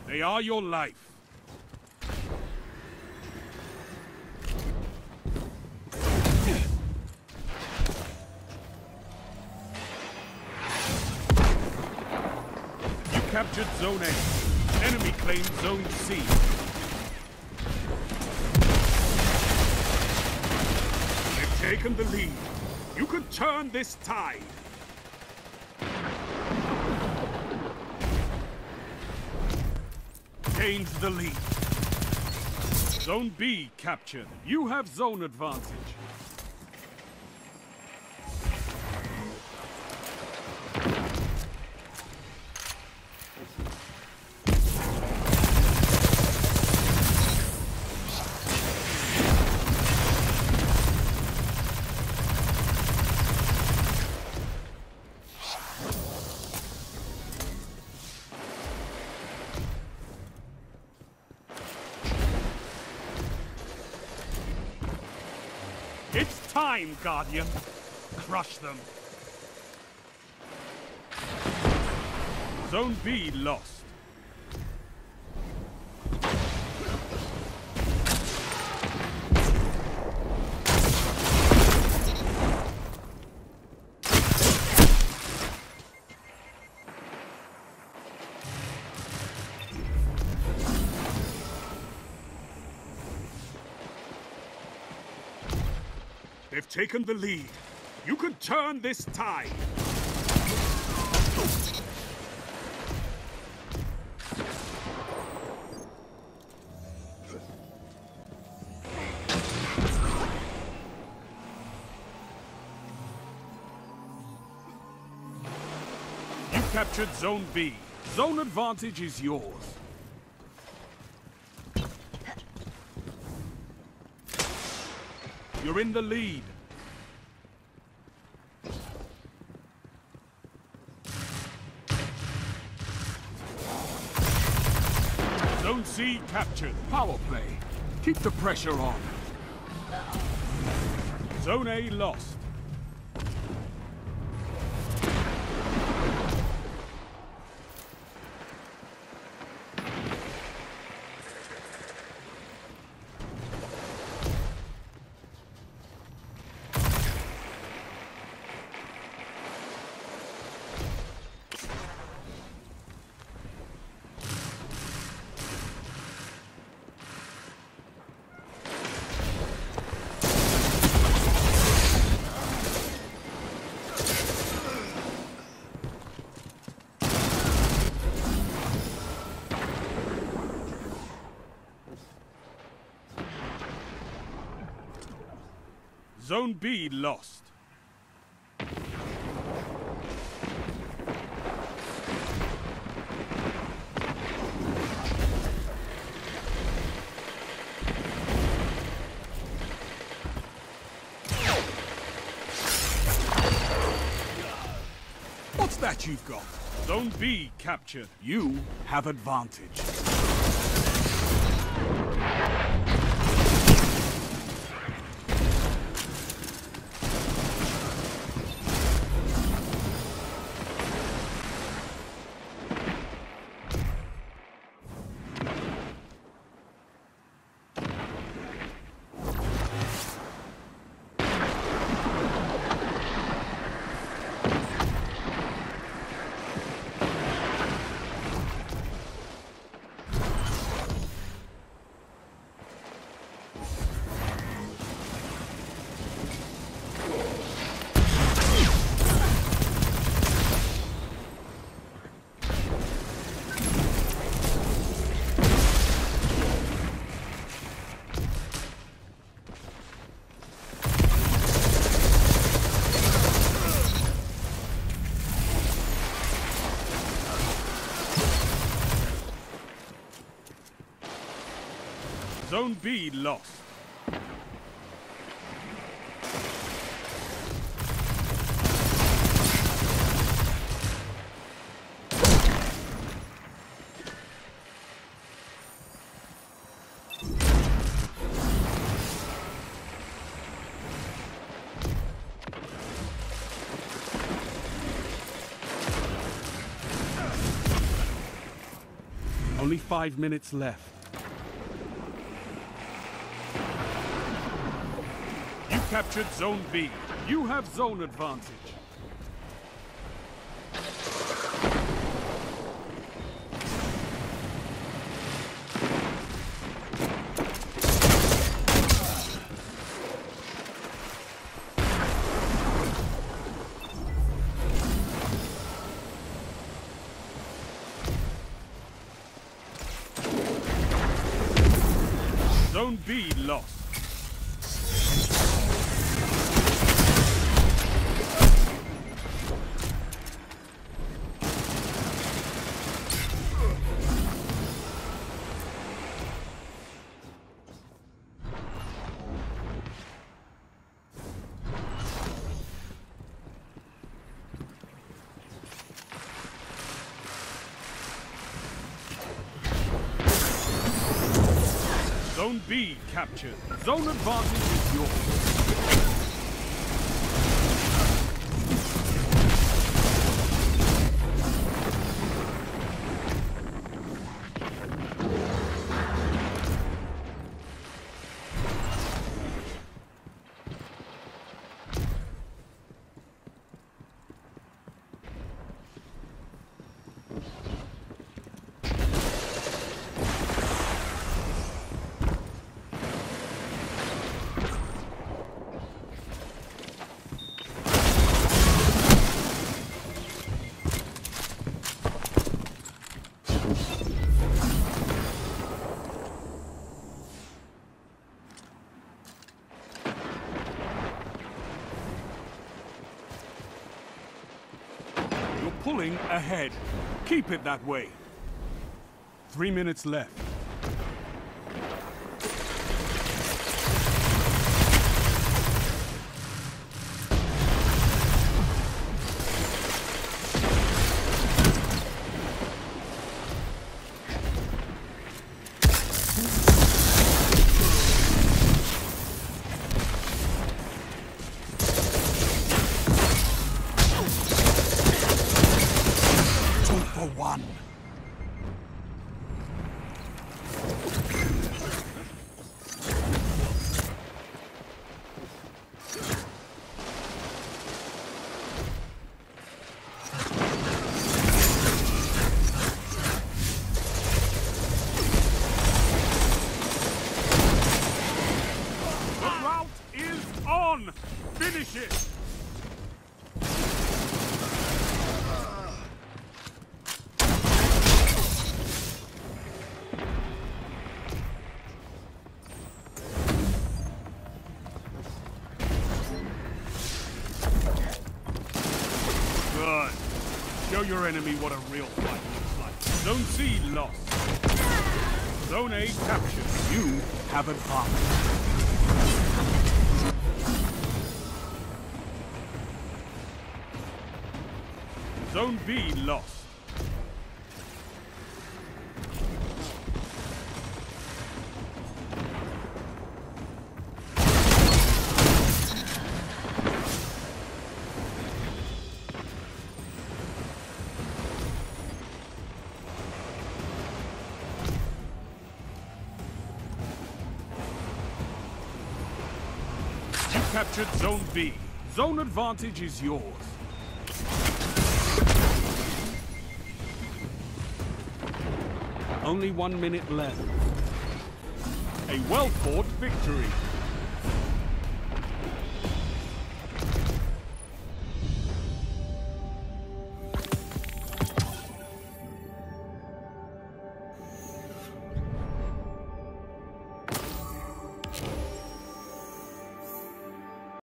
They are your life. You captured Zone A. Enemy claimed Zone C. They've taken the lead. You could turn this tide. Gained the lead. Zone B captured. You have zone advantage. It's time, Guardian. Crush them. Zone B lost. They've taken the lead. You can turn this tide. You captured Zone B. Zone advantage is yours. You're in the lead. Zone C captured. Power play. Keep the pressure on. Zone A lost. Zone B lost. What's that you've got? Zone B captured. You have advantage. Zone B lost. Only 5 minutes left. You captured Zone B. You have zone advantage. Zone B lost. Zone B captured. Zone advantage is yours. Pulling ahead. Keep it that way. 3 minutes left. One. The route is on! Finish it! Good. Show your enemy what a real fight looks like. Zone C lost. Zone A captured. You have advantage. Zone B lost. You captured Zone B. Zone advantage is yours. Only 1 minute left. A well-fought victory.